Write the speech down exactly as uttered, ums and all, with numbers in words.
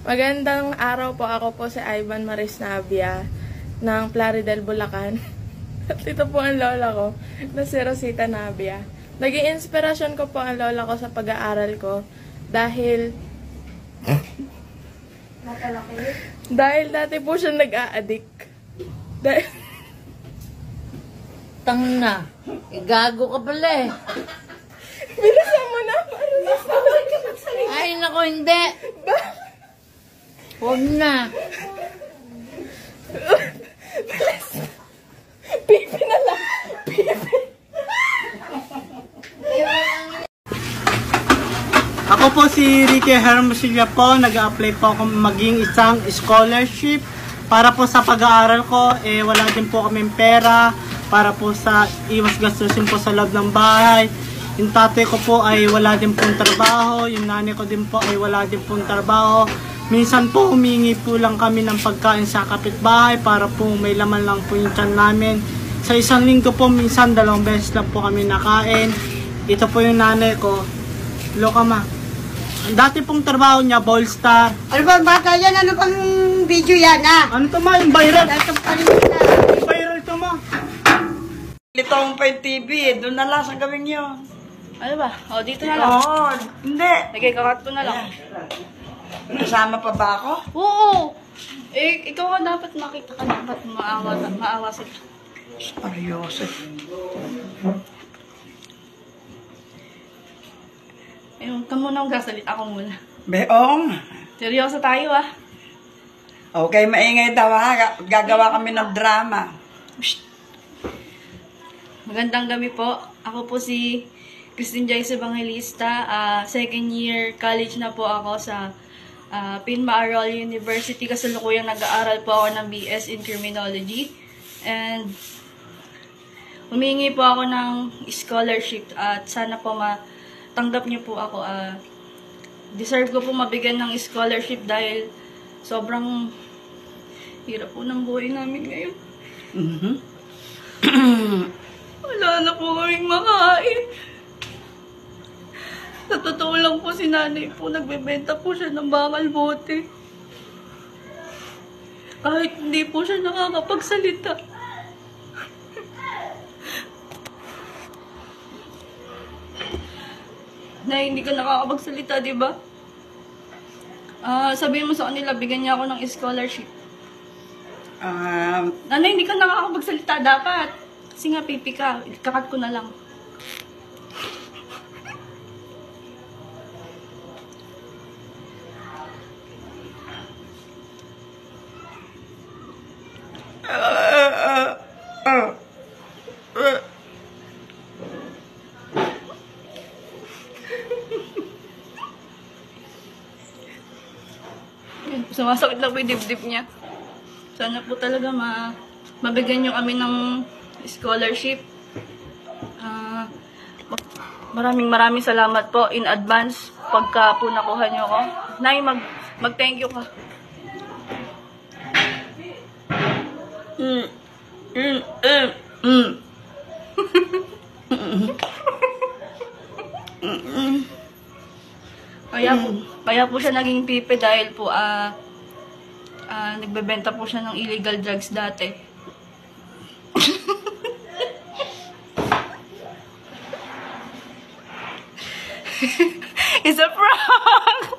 Magandang araw po. Ako po si Ivan Maris Navia ng Plaridel, Bulacan. At ito po ang lola ko na si Rosita Navia. Naging inspirasyon ko po ang lola ko sa pag-aaral ko dahil dahil dati po siya nag-a-addict. Dahil tang na. Gago ka pala eh. Bilisan mo na para masabi ka magsalita. Ay, naku, hindi. Huwag na. Bilis. Pipi na lang. Pipi. Ako po si Ricky Hermosilla po. Nag-a-apply po ako maging isang scholarship. Para po sa pag-aaral ko, eh, wala din po kaming pera. Para po sa iwas gastusin po sa loob ng bahay. Yung tatay ko po ay wala din pong trabaho. Yung nanay ko din po ay wala din pong trabaho. Minsan po humingi po lang kami ng pagkain sa kapitbahay para po may laman lang po yung tiyan namin. Sa isang linggo po, minsan dalawang beses lang po kami nakain. Ito po yung nanay ko. Loka ma. Dati pong trabaho niya, ball star. Ano ba bata yan? Ano bang video yan ah? Ano to ma? Yung viral? Compalition. Yung viral to ma. Litong pa yung T V eh. Doon na lang sa gawin yun. Ano ba? O, dito na lang. Oo. Hindi. Nagkikakat ko na lang. Kasama pa ba ako? Oo. Eh, ikaw nga dapat makita ka dapat maawa, maawa sila. Seryoso. Eh, huwag ka muna magsasalit. Ako muna. Beong. Seryoso tayo ah. Okay, maingay daw ha. Gagawa kami ng drama. Shh. Magandang gabi po. Ako po si Christine Joyce Evangelista. Uh, second year college na po ako sa uh, Pinmaaral University. Kasalukuyang nag-aaral po ako ng B S in Criminology. And humingi po ako ng scholarship at sana po matanggap niyo po ako. Uh, deserve ko po mabigyan ng scholarship dahil sobrang hirap po ng buhay namin ngayon. Mm-hmm. Wala na po kaming makain. Sa totoo lang po si nanay po, nagbebenta po siya ng bakal bote. Kahit hindi po siya nakakapagsalita. Nay, hindi ka nakakapagsalita, di ba? Ah, sabihin mo sa kanila, bigyan niya ako ng scholarship. Um, Nanay, hindi ka nakakapagsalita dapat. Kasi nga, pipi ka. Kakat ko na lang. uh, uh, uh, uh. Sumasakit lang po yung dibdib niya. Sana po talaga ma mabigyan niyo kami ng scholarship. Uh, maraming maraming salamat po in advance pagka po nakuha niyo ko. Nay, mag, mag thank you ka. Mm. Mm. Mm. Mm. Kaya po, kaya po siya naging pipe dahil po ah uh, uh, nagbebenta po siya ng illegal drugs dati. It's a prank!